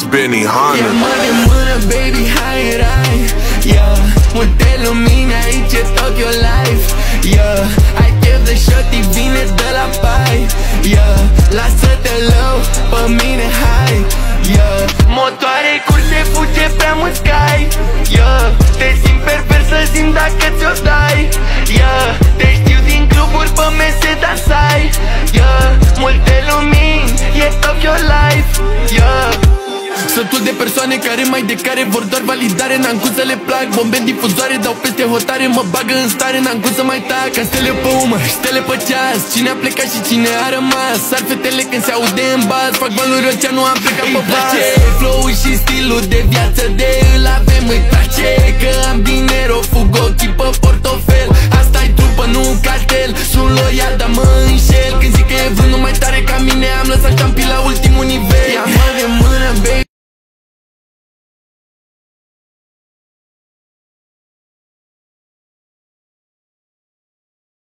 Benihana. E mână în mână, baby, hai, rai, yeah. Multe lumini aici e Tokyo Life, yeah. Ai chef de shorty, vine de la bai, yeah. Lasă-te low, pe mine, hai, yeah. Motoare curse, fuge prea mult sky, yeah. Te simt pervers, să simt dacă ți-o dai, yeah. Te știu din cluburi, pe mese dansai, yeah. Multe lumini, e Tokyo Life, yeah. Sătul de persoane care mai de care vor doar validare. N-am cum să le plac, bombe în difuzoare, dau peste hotare, mă bagă în stare, n-am cum să mai tac. Ca stele pe umăr, stele pe ceas, cine a plecat și cine a rămas. Sar fetele când se aude în bas, fac valuri, nu am plecat pe bas. Îmi place flow-ul și stilul de viață de